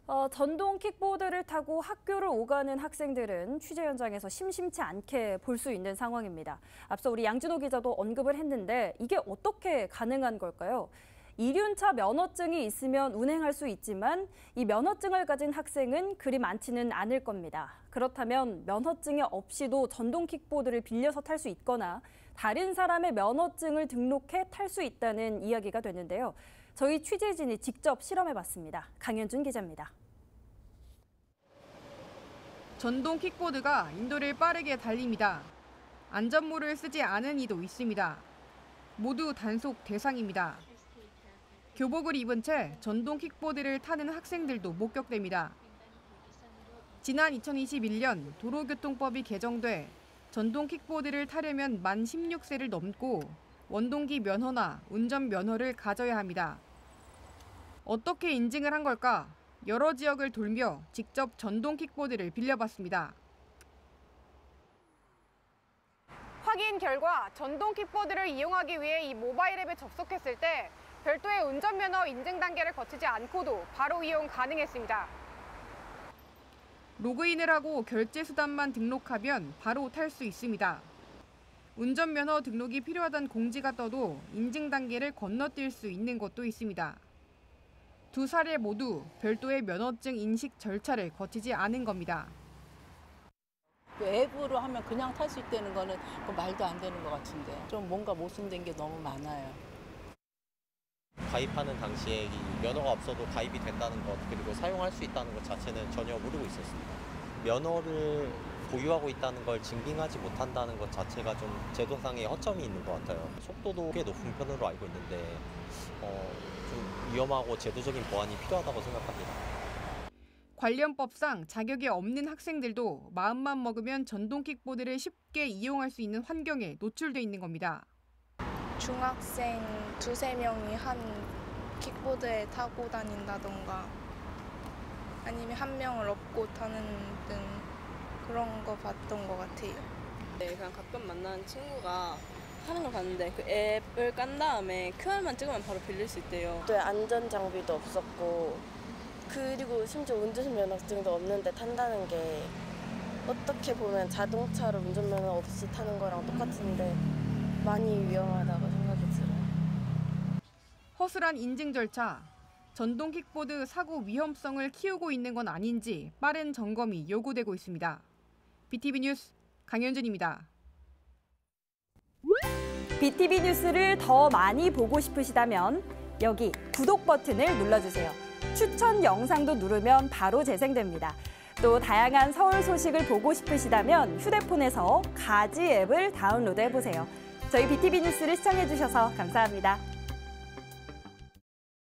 전동 킥보드를 타고 학교를 오가는 학생들은 취재 현장에서 심심치 않게 볼 수 있는 상황입니다. 앞서 우리 양진호 기자도 언급을 했는데 이게 어떻게 가능한 걸까요? 이륜차 면허증이 있으면 운행할 수 있지만 이 면허증을 가진 학생은 그리 많지는 않을 겁니다. 그렇다면 면허증이 없이도 전동 킥보드를 빌려서 탈 수 있거나 다른 사람의 면허증을 등록해 탈 수 있다는 이야기가 되는데요. 저희 취재진이 직접 실험해봤습니다. 강현준 기자입니다. 전동 킥보드가 인도를 빠르게 달립니다. 안전모를 쓰지 않은 이도 있습니다. 모두 단속 대상입니다. 교복을 입은 채 전동 킥보드를 타는 학생들도 목격됩니다. 지난 2021년 도로교통법이 개정돼 전동 킥보드를 타려면 만 16세를 넘고 원동기 면허나 운전 면허를 가져야 합니다. 어떻게 인증을 한 걸까? 여러 지역을 돌며 직접 전동 킥보드를 빌려봤습니다. 확인 결과 전동 킥보드를 이용하기 위해 이 모바일 앱에 접속했을 때 별도의 운전면허 인증 단계를 거치지 않고도 바로 이용 가능했습니다. 로그인을 하고 결제 수단만 등록하면 바로 탈 수 있습니다. 운전면허 등록이 필요하다는 공지가 떠도 인증 단계를 건너뛸 수 있는 곳도 있습니다. 두 사례 모두 별도의 면허증 인식 절차를 거치지 않은 겁니다. 앱으로 하면 그냥 탈 수 있다는 거는 말도 안 되는 것 같은데 좀 뭔가 모순된 게 너무 많아요. 가입하는 당시에 이 면허가 없어도 가입이 된다는 것 그리고 사용할 수 있다는 것 자체는 전혀 모르고 있었습니다. 면허를 보유하고 있다는 걸 증빙하지 못한다는 것 자체가 좀 제도상의 허점이 있는 것 같아요. 속도도 꽤 높은 편으로 알고 있는데 좀 위험하고 제도적인 보완이 필요하다고 생각합니다. 관련 법상 자격이 없는 학생들도 마음만 먹으면 전동 킥보드를 쉽게 이용할 수 있는 환경에 노출돼 있는 겁니다. 중학생 2~3명이 한 킥보드에 타고 다닌다던가 아니면 한 명을 업고 타는 등 그런 거 봤던 것 같아요. 네, 그냥 가끔 만나는 친구가 하는 걸 봤는데 그 앱을 깐 다음에 QR만 찍으면 바로 빌릴 수 있대요. 또 안전 장비도 없었고 그리고 심지어 운전면허증도 없는데 탄다는 게 어떻게 보면 자동차로 운전면허 없이 타는 거랑 똑같은데 많이 위험하다고 생각이 들어요. 허술한 인증 절차, 전동 킥보드 사고 위험성을 키우고 있는 건 아닌지 빠른 점검이 요구되고 있습니다. BTV 뉴스 강현준입니다. BTV 뉴스를 더 많이 보고 싶으시다면 여기 구독 버튼을 눌러주세요. 추천 영상도 누르면 바로 재생됩니다. 또 다양한 서울 소식을 보고 싶으시다면 휴대폰에서 가지 앱을 다운로드해보세요. 저희 BTV 뉴스를 시청해주셔서 감사합니다.